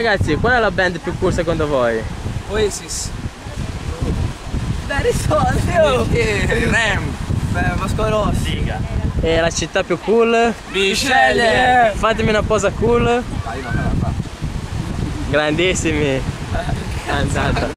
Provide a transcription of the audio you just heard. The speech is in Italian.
Ragazzi, qual è la band più cool secondo voi? Oasis. Dai, rispondi! Oh. Rem. Vasco Rossi. E la città più cool? Micelle. Fatemi una posa cool. Grandissimi. Andata.